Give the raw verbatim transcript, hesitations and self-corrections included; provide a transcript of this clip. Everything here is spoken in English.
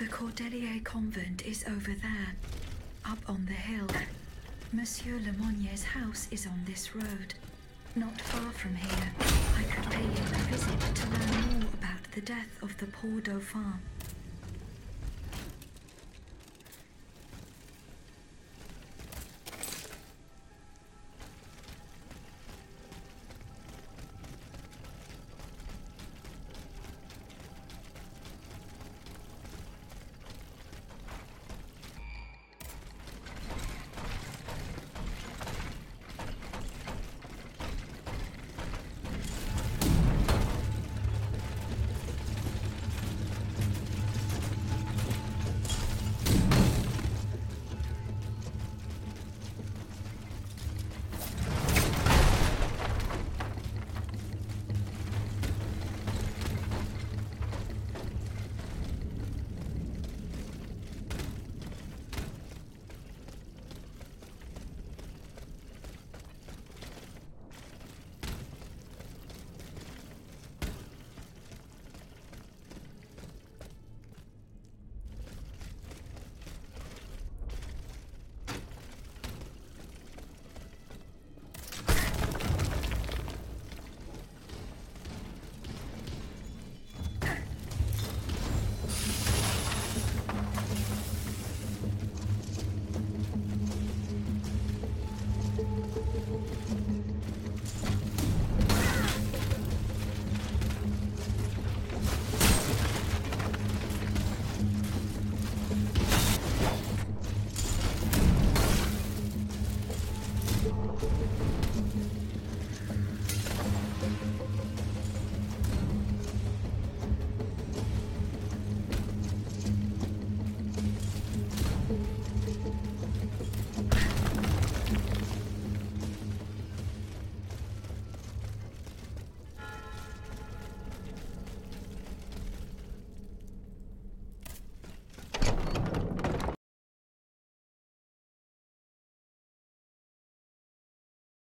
The Cordeliers Convent is over there, up on the hill. Monsieur Lemonier's house is on this road. Not far from here, I could pay him a visit to learn more about the death of the poor Dauphin.